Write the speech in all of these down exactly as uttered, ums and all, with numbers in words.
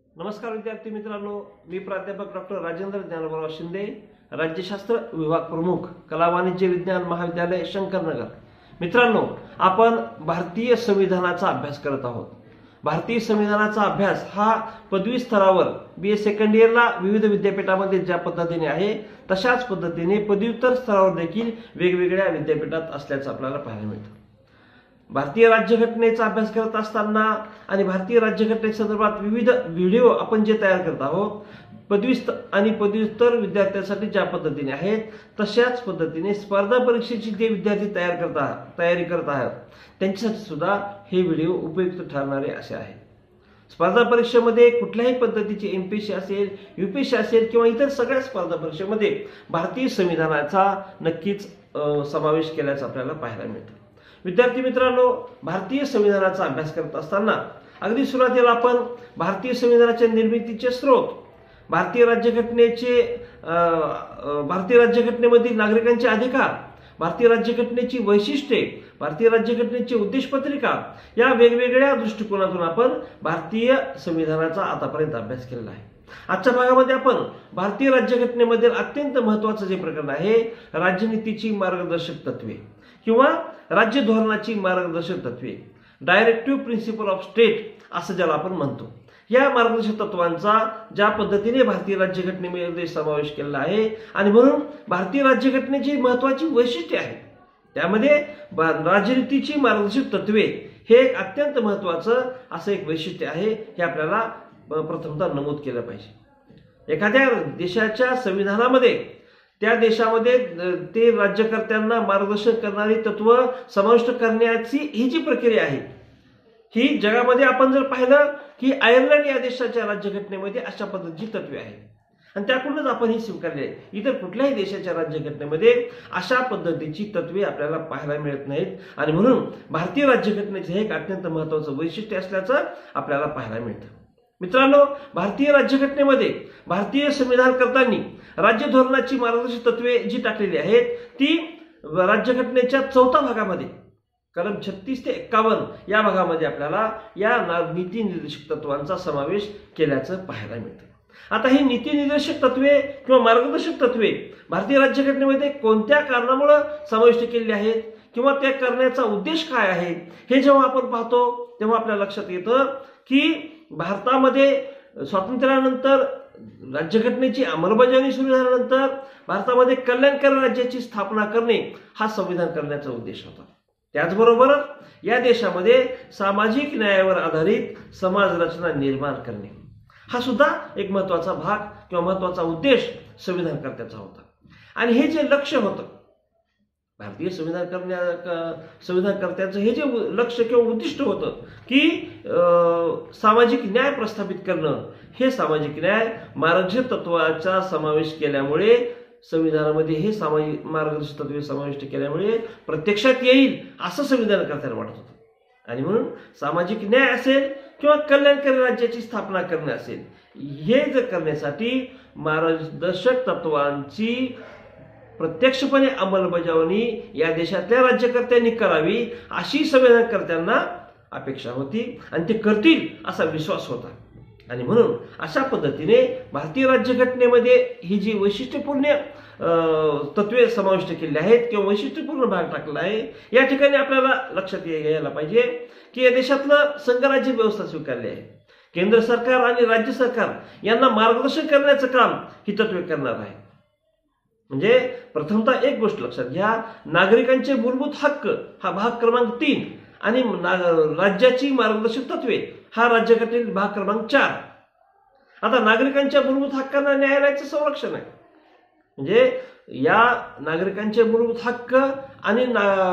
नमस्कार विद्यार्थी मित्रांनो, मी प्राध्यापक डॉक्टर राजेंद्र ज्ञानोबा शिंदे, राज्यशास्त्र विभाग प्रमुख, कला वाणिज्य विज्ञान महाविद्यालय शंकरनगर। मित्रांनो, आपण भारतीय संविधानाचा अभ्यास करत आहोत। भारतीय संविधानाचा अभ्यास हा पदवी स्तरावर बी ए सेकंड इयरला विविध विद्यापीठामध्ये ज्या पद्धतीने आहे तशाच पद्धतीने पदव्युत्तर स्तरावर देखील वेगवेगळ्या विद्यापीठात असल्याचं आपल्याला पाहायला मिळतं। भारतीय राज्यघटनेचा अभ्यास करत असताना आणि भारतीय राज्यघटनेसंदर्भात विविध व्हिडिओ आपण जे तयार करत आहोत, पदवी आणि पदव्युत्तर विद्यार्थ्यांसाठी ज्या पद्धतीने आहेत तशाच पद्धतीने स्पर्धा परीक्षेची जे विद्यार्थी तयार करत आहेत तयारी करत आहेत त्यांच्यासाठी सुद्धा हे व्हिडिओ उपयुक्त ठरणारे असे आहेत। स्पर्धा परीक्षेमध्ये कुठल्याही पद्धतीची एमपीएससी असेल, यूपीएससी असेल किंवा इतर सगळ्या स्पर्धा परीक्षेमध्ये भारतीय संविधानाचा नक्कीच समावेश केल्याचं आपल्याला पाहायला मिळतं। विद्यार्थी मित्रांनो, भारतीय संविधानाचा अभ्यास करत असताना अगदी सुरुवातीला आपण भारतीय संविधानाच्या निर्मितीचे स्रोत, भारतीय राज्यघटनेचे भारतीय राज्यघटनेमधील नागरिकांचे अधिकार, भारतीय राज्यघटनेची वैशिष्ट्ये, भारतीय राज्यघटनेची उद्देशपत्रिका या वेगवेगळ्या दृष्टिकोनातून आपण भारतीय संविधानाचा आतापर्यंत अभ्यास केलेला आहे। आजच्या भागामध्ये आपण भारतीय राज्यघटनेमधील अत्यंत महत्त्वाचे जे प्रकरण आहे, राज्यनीतीची मार्गदर्शक तत्वे किंवा राज्य धोरणाची मार्गदर्शक तत्वे, डायरेक्टिव्ह प्रिन्सिपल ऑफ स्टेट असं ज्याला आपण म्हणतो, या मार्गदर्शक तत्वांचा ज्या पद्धतीने भारतीय राज्यघटनेमध्ये समावेश केलेला आहे आणि म्हणून भारतीय राज्यघटनेची महत्त्वाची वैशिष्ट्ये आहेत, त्यामध्ये राजनीतीची मार्गदर्शक तत्वे हे एक अत्यंत महत्त्वाचं असं एक वैशिष्ट्य आहे, हे आपल्याला प्रथमतः नमूद केलं पाहिजे। एखाद्या देशाच्या संविधानामध्ये त्या देशामध्ये ते राज्यकर्त्यांना मार्गदर्शन करणारी तत्व समाविष्ट करण्याची ही जी प्रक्रिया आहे, ही जगामध्ये आपण जर पाहिलं की आयर्लंड या देशाच्या राज्यघटनेमध्ये अशा पद्धतीची तत्वे आहेत आणि त्याकडूनच आपण ही स्वीकारली आहे। इतर कुठल्याही देशाच्या राज्यघटनेमध्ये अशा पद्धतीची तत्वे आपल्याला पाहायला मिळत नाहीत आणि म्हणून भारतीय राज्यघटनेचे हे एक अत्यंत महत्त्वाचं वैशिष्ट्य असल्याचं आपल्याला पाहायला मिळतं। मित्रांनो, भारतीय राज्यघटनेमध्ये भारतीय संविधान करताना राज्य धोरणाची मार्गदर्शक तत्वे जी टाकलेली आहेत ती राज्यघटनेच्या चौथ्या भागामध्ये कलम छत्तीस ते एक्कावन्न या भागामध्ये आपल्याला या नीती निर्देशक तत्वांचा समावेश केल्याचं पाहायला मिळतं। आता ही नीती निर्देशक तत्वे किंवा मार्गदर्शक तत्वे भारतीय राज्यघटनेमध्ये कोणत्या कारणामुळे समाविष्ट केलेली आहेत किंवा त्या करण्याचा उद्देश काय आहे हे जेव्हा आपण पाहतो तेव्हा आपल्या लक्षात येतं की भारतामध्ये स्वातंत्र्यानंतर राज्यघटनेची अंमलबजावणी सुरू झाल्यानंतर भारतामध्ये कल्याणकारी राज्याची स्थापना करणे हा संविधान करण्याचा उद्देश होता। त्याचबरोबर या देशामध्ये सामाजिक न्यायावर आधारित समाज रचना निर्माण करणे हा सुद्धा एक महत्त्वाचा भाग किंवा महत्त्वाचा उद्देश संविधानकर्त्याचा होता। आणि हे जे लक्ष्य होतं भारतीय संविधान करण्या संविधानकर्त्याचं हे जे लक्ष्य किंवा उद्दिष्ट होतं की सामाजिक न्याय प्रस्थापित करणं, हे सामाजिक न्याय मार्गदर्शक तत्वाचा समावेश केल्यामुळे संविधानामध्ये हे सामाजिक मार्गदर्शक तत्वे समाविष्ट केल्यामुळे प्रत्यक्षात येईल असं संविधानकर्त्याला वाटत होतं आणि म्हणून सामाजिक न्याय असेल किंवा कल्याणकारी राज्याची स्थापना करणे असेल, हे जर करण्यासाठी मार्गदर्शक तत्वांची प्रत्यक्षपणे अंमलबजावणी या देशातल्या राज्यकर्त्यांनी करावी अशी संविधानकर्त्यांना अपेक्षा होती आणि ते करतील असा विश्वास होता। आणि म्हणून अशा पद्धतीने भारतीय राज्यघटनेमध्ये ही जी वैशिष्ट्यपूर्ण तत्वे समाविष्ट केलेली आहेत किंवा वैशिष्ट्यपूर्ण भाग टाकला आहे, या ठिकाणी आपल्याला लक्षात यायला पाहिजे की या देशातलं संघराज्य व्यवस्था स्वीकारली आहे। केंद्र सरकार आणि राज्य सरकार यांना मार्गदर्शन करण्याचं काम ही तत्वे करणार आहे। म्हणजे प्रथमतः एक गोष्ट लक्षात घ्या, नागरिकांचे मूलभूत हक्क हा भाग क्रमांक तीन आणि राज्याची मार्गदर्शक तत्वे हा राज्यघटनेतील भाग क्रमांक चार। आता नागरिकांच्या मूलभूत हक्कांना न्यायालयाचं संरक्षण आहे, म्हणजे या नागरिकांचे मूलभूत हक्क आणि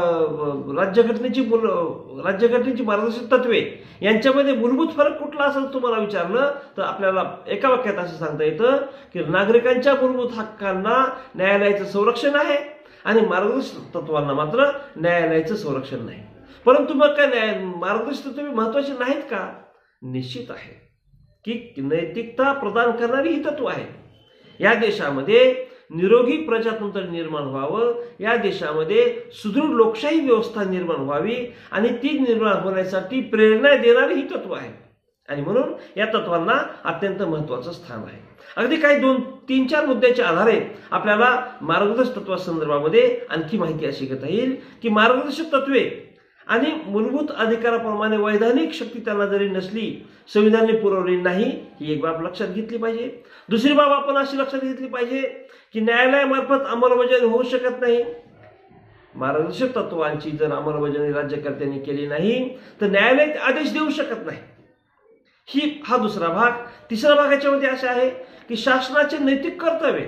राज्यघटनेची राज्यघटनेची मार्गदर्शक तत्वे यांच्यामध्ये मूलभूत फरक कुठला असेल तुम्हाला विचारलं तर आपल्याला एका वाक्यात असं सांगता येतं की नागरिकांच्या मूलभूत हक्कांना न्यायालयाचं संरक्षण आहे आणि मार्गदर्शक तत्वांना मात्र न्यायालयाचं संरक्षण नाही। परंतु मग काय न्याय मार्गदर्शक तत्वे महत्वाचे नाहीत का? निश्चित आहे की नैतिकता प्रदान करणारी ही तत्व आहेत। या देशामध्ये निरोगी प्रजातंत्र निर्माण व्हावं, या देशामध्ये सुदृढ लोकशाही व्यवस्था निर्माण व्हावी आणि ती निर्माण होण्यासाठी प्रेरणा देणारी ही तत्व आहेत आणि म्हणून या तत्वांना अत्यंत महत्त्वाचं स्थान आहे. अगदी काही दोन तीन चार मुद्द्याच्या आधारे आपल्याला मार्गदर्शक तत्वासंदर्भामध्ये आणखी माहिती अशी घेता येईल की मार्गदर्शक तत्वे आणि मूलभूत अधिकाराप्रमाणे वैधानिक शक्ती त्यांना जरी नसली, संविधानाने पुरवली नाही, ही एक बाब लक्षात घेतली पाहिजे. दुसरी बाब आपण अशी लक्षात घेतली पाहिजे की न्यायालयामार्फत अंमलबजावणी होऊ शकत नाही. मार्गदर्शक तत्वांची जर अंमलबजावणी राज्यकर्त्यांनी केली नाही तर न्यायालय आदेश देऊ शकत नाही. ही हा दुसरा भाग. तिसरा भाग याच्यामध्ये असा आहे की शासनाचे नैतिक कर्तव्य,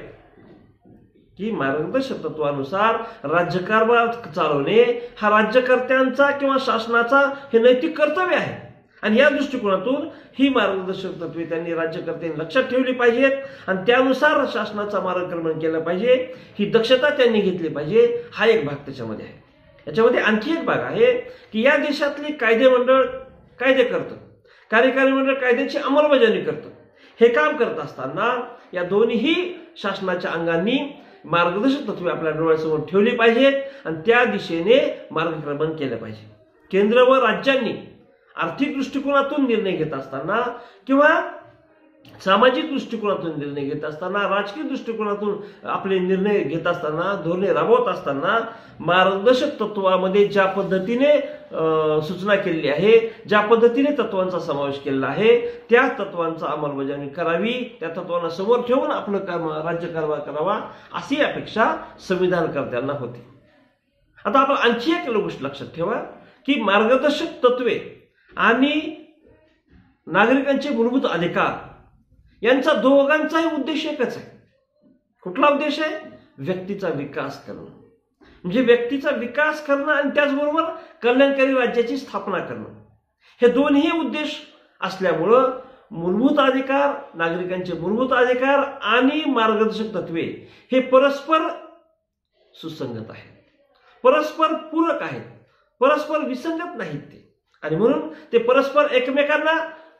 की मार्गदर्शक तत्वानुसार राज्यकारभार चालवणे हा राज्यकर्त्यांचा किंवा शासनाचा हे नैतिक कर्तव्य आहे. आणि या दृष्टिकोनातून ही मार्गदर्शक तत्वे त्यांनी राज्यकर्त्यांनी लक्षात ठेवली पाहिजेत आणि त्यानुसार शासनाचा मार्गक्रमण केलं पाहिजे, ही दक्षता त्यांनी घेतली पाहिजे. हा एक भाग त्याच्यामध्ये आहे. याच्यामध्ये आणखी एक भाग आहे की या देशातले कायदे मंडळ कायदे करतं, कार्यकारी मंडळ कायद्याची अंमलबजावणी करतं. हे काम करत असताना या दोन्ही शासनाच्या अंगांनी मार्गदर्शक तत्वे आपल्या डोळ्यासमोर ठेवली पाहिजेत आणि त्या दिशेने मार्गक्रमण केलं पाहिजे. केंद्र व राज्यांनी आर्थिक दृष्टिकोनातून निर्णय घेत असताना किंवा सामाजिक दृष्टिकोनातून निर्णय घेत असताना, राजकीय दृष्टिकोनातून आपले निर्णय घेत असताना, धोरणे राबवत असताना मार्गदर्शक तत्वामध्ये ज्या पद्धतीने सूचना केलेली आहे, ज्या पद्धतीने तत्वांचा समावेश केलेला आहे, त्या तत्वांचा अंमलबजावणी करावी, त्या तत्वांना समोर ठेवून आपलं काम राज्यकारभार करावा अशी अपेक्षा संविधानकर्त्यांना होती. आता आपण आणखी एक गोष्ट लक्षात ठेवा की मार्गदर्शक तत्वे आणि नागरिकांचे मूलभूत अधिकार यांचा दोघांचाही उद्देश एकच आहे. कुठला उद्देश आहे? व्यक्तीचा विकास करणं, म्हणजे व्यक्तीचा विकास करणं आणि त्याचबरोबर कल्याणकारी राज्याची स्थापना करणं. हे दोन्ही उद्देश असल्यामुळं मूलभूत अधिकार, नागरिकांचे मूलभूत अधिकार आणि मार्गदर्शक तत्वे हे परस्पर सुसंगत आहेत, परस्पर पूरक आहेत, परस्पर विसंगत नाहीत ते. आणि म्हणून ते परस्पर एकमेकांना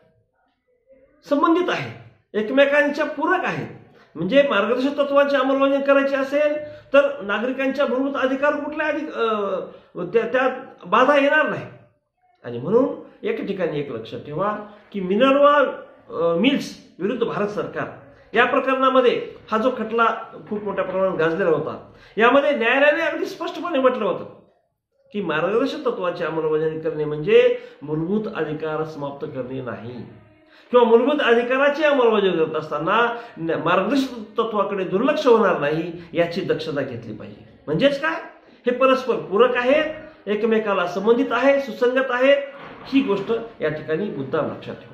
संबंधित आहेत, एकमेकांच्या पूरक आहेत. म्हणजे मार्गदर्शक तत्वांची अंमलबजावणी करायची असेल तर नागरिकांच्या मूलभूत अधिकार कुठल्या अधिक त्यात बाधा येणार नाही. आणि म्हणून एक ठिकाणी एक लक्षात ठेवा की मिनर्वा मिल्स विरुद्ध भारत सरकार या प्रकरणामध्ये हा जो खटला खूप मोठ्या प्रमाणात गाजलेला होता, यामध्ये न्यायालयाने अगदी स्पष्टपणे म्हटलं होतं की मार्गदर्शक तत्वाची अंमलबजावणी करणे म्हणजे मूलभूत अधिकार समाप्त करणे नाही, किंवा मूलभूत अधिकाराची अंमलबजावणी करत असताना मार्गदर्शक तत्वाकडे दुर्लक्ष होणार नाही याची दक्षता घेतली पाहिजे. म्हणजेच काय, हे परस्पर पूरक आहेत, एकमेकाला संबंधित आहे, सुसंगत आहेत. ही गोष्ट या ठिकाणी मुद्दाम लक्षात ठेवा.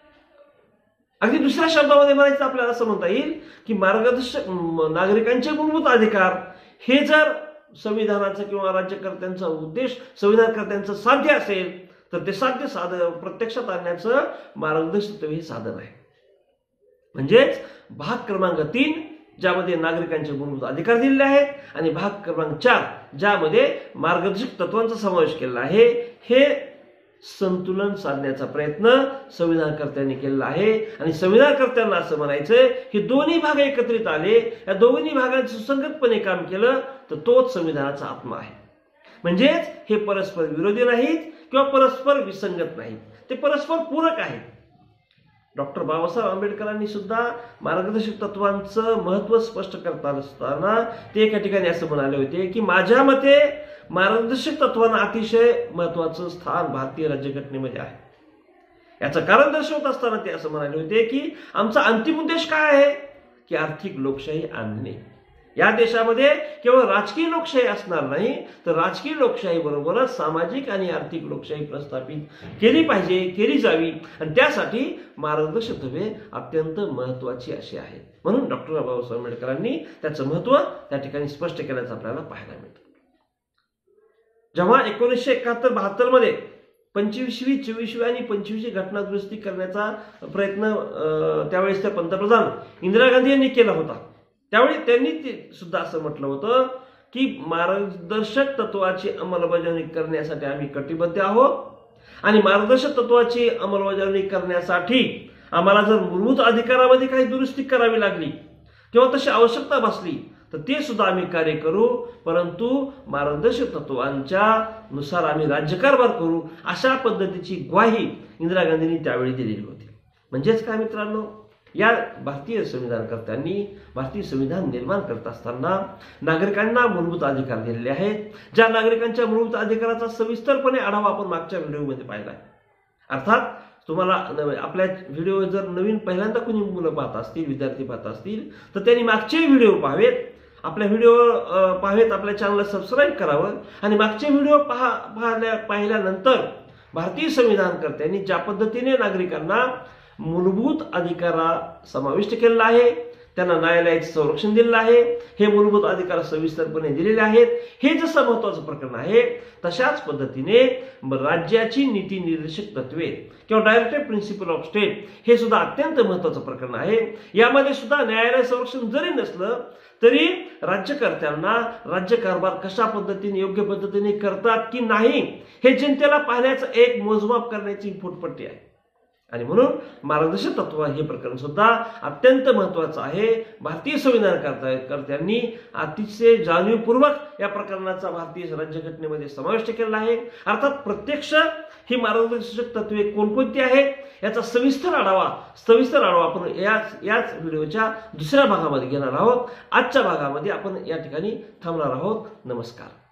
अगदी दुसऱ्या शब्दामध्ये म्हणायचं आपल्याला असं म्हणता येईल की मार्गदर्शक नागरिकांचे मूलभूत अधिकार हे जर संविधानाचा किंवा राज्यकर्त्यांचा उद्देश संविधानकर्त्यांचं साध्य असेल तर ते साध्य साध प्रत्यक्षात आणण्याचं मार्गदर्शक तत्व हे साधन आहे. म्हणजेच भाग क्रमांक तीन ज्यामध्ये नागरिकांचे मूलभूत अधिकार दिलेले आहेत आणि भाग क्रमांक चार ज्यामध्ये मार्गदर्शक तत्वांचा समावेश केलेला आहे, हे संतुलन साधण्याचा प्रयत्न संविधानकर्त्यांनी केलेला आहे. आणि संविधानकर्त्यांना असं म्हणायचं हे दोन्ही भाग एकत्रित आले, या दोन्ही भागांचं सुसंगतपणे काम केलं तर तोच संविधानाचा आत्मा आहे. म्हणजेच हे परस्पर विरोधी नाहीत किंवा परस्पर विसंगत नाहीत, ते परस्पर पूरक आहेत. डॉक्टर बाबासाहेब आंबेडकरांनी सुद्धा मार्गदर्शक तत्वांचं महत्त्व स्पष्ट करत असताना ते एका ठिकाणी असं म्हणाले होते की माझ्या मते मार्गदर्शक तत्वांना अतिशय महत्त्वाचं स्थान भारतीय राज्यघटनेमध्ये आहे. याचं कारण दर्शवत असताना ते असं म्हणाले होते की आमचा अंतिम उद्देश काय आहे की आर्थिक लोकशाही आणणे. या देशामध्ये केवळ राजकीय लोकशाही असणार नाही तर राजकीय लोकशाही बरोबरच सामाजिक आणि आर्थिक लोकशाही प्रस्थापित केली पाहिजे, केली जावी. आणि त्यासाठी मार्गदर्शक तत्वे अत्यंत महत्त्वाची अशी आहे. म्हणून डॉक्टर बाबासाहेब आंबेडकरांनी त्याचं महत्त्व त्या ठिकाणी स्पष्ट केल्याचं आपल्याला पाहायला मिळतं. जेव्हा एकोणीसशे एकाहत्तर बहात्तर मध्ये पंचवीसवी चोवीसवी आणि पंचवीसवी घटना दुरुस्ती करण्याचा प्रयत्न त्यावेळेस त्या पंतप्रधान इंदिरा गांधी यांनी केला होता, त्यावेळी त्यांनी सुद्धा असं म्हटलं होतं की मार्गदर्शक तत्वाची अंमलबजावणी करण्यासाठी आम्ही कटिबद्ध आहोत आणि मार्गदर्शक तत्वाची अंमलबजावणी करण्यासाठी आम्हाला जर मूलभूत अधिकारामध्ये काही दुरुस्ती करावी लागली किंवा तशी आवश्यकता भासली तर ते सुद्धा आम्ही कार्य करू, परंतु मार्गदर्शक तत्वांच्या नुसार आम्ही राज्यकारभार करू, अशा पद्धतीची ग्वाही इंदिरा गांधींनी त्यावेळी दिलेली होती. म्हणजेच काय मित्रांनो, या भारतीय संविधानकर्त्यांनी भारतीय संविधान निर्माण करत असताना नागरिकांना मूलभूत अधिकार दिलेले आहेत. ज्या नागरिकांच्या मूलभूत अधिकाराचा सविस्तरपणे आढावा आपण मागच्या व्हिडिओमध्ये पाहिला आहे. अर्थात तुम्हाला आपल्या व्हिडिओ जर नवीन पहिल्यांदा कोणी मुलं पाहत असतील, विद्यार्थी पाहत असतील, तर त्यांनी मागचे व्हिडिओ पाहावेत, आपल्या व्हिडिओ पाहावेत, आपल्या चॅनलला सबस्क्राईब करावं आणि मागचे व्हिडिओ पहा पाहिल्या पाहिल्यानंतर भारतीय संविधानकर्त्यांनी ज्या पद्धतीने नागरिकांना मूलभूत अधिकारा समाविष्ट केलेला आहे, त्यांना न्यायालयाचे संरक्षण दिलेलं आहे, हे मूलभूत अधिकार सविस्तरपणे दिलेले आहेत, हे जसं महत्वाचं प्रकरण आहे, तशाच पद्धतीने राज्याची नीती निर्देशक तत्वे किंवा डायरेक्टिव्ह प्रिन्सिपल ऑफ स्टेट हे सुद्धा अत्यंत महत्वाचं प्रकरण आहे. यामध्ये सुद्धा न्यायालय संरक्षण जरी नसलं तरी राज्यकर्त्यांना राज्य कारभार कशा पद्धतीने योग्य पद्धतीने करतात की नाही हे जनतेला पाहण्याचं एक मोजमाप करण्याची फुटपट्टी आहे. आणि म्हणून मार्गदर्शक तत्व हे प्रकरण सुद्धा अत्यंत महत्वाचं आहे. भारतीय संविधानकर्त्यांनी अतिशय जाणीवपूर्वक या प्रकरणाचा भारतीय राज्यघटनेमध्ये समाविष्ट केलेला आहे. अर्थात प्रत्यक्ष ही मार्गदर्शक तत्वे कोणकोणती आहेत याचा सविस्तर आढावा सविस्तर आढावा आपण याच याच व्हिडिओच्या दुसऱ्या भागामध्ये घेणार आहोत. आजच्या भागामध्ये आपण या ठिकाणी थांबणार आहोत. नमस्कार.